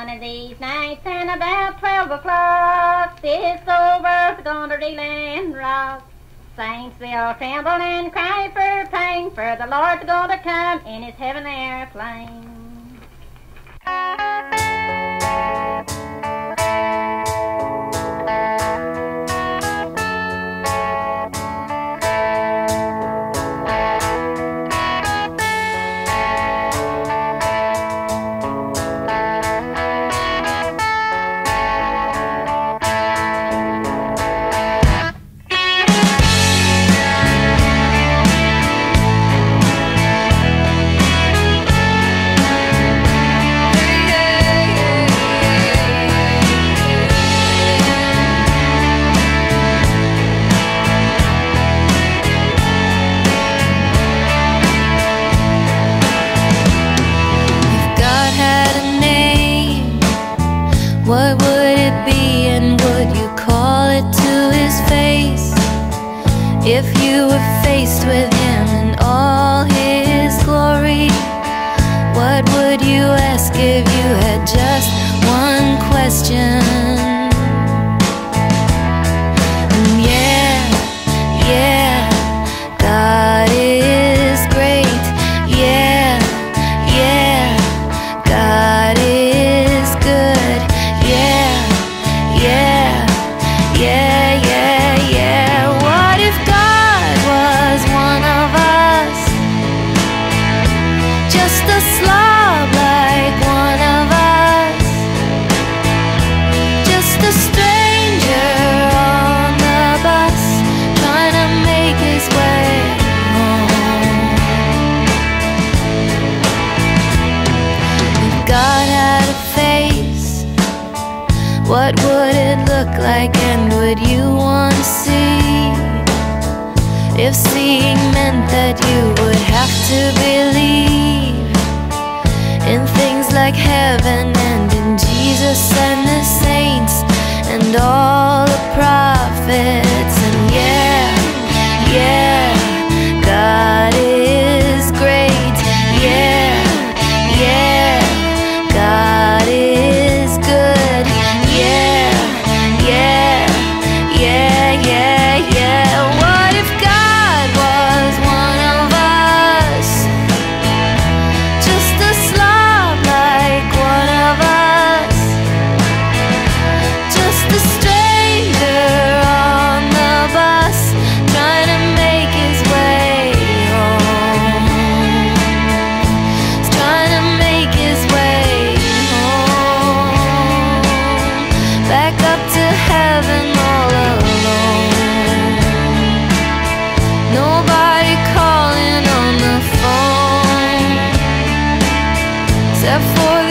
of these nights, and about 12 o'clock, this old world's gonna reel and rock. Saints will tremble and cry for pain, for the Lord's gonna come in his heavenly airplane. What would it be, and would you call it to his face? If you were faced with him in all his glory, what would you ask if you had just one question? And yeah, God is great. Yeah, God is good. Yeah. What if God was one of us? Just a slob like one of us. Just a stranger on the bus, trying to make his way home. If God had a face, what would it look like, and would you want to see? If seeing meant that you would have to believe in things like heaven and in Jesus and the saints and all the prophets. And yeah, God is great. Yeah, God is good. Yeah. What if God was one of us? Just a slob like one of us. Just a stranger on the bus, trying to make his way home. He's trying to make his way home. Back up to heaven all alone. Nobody calling on the phone except for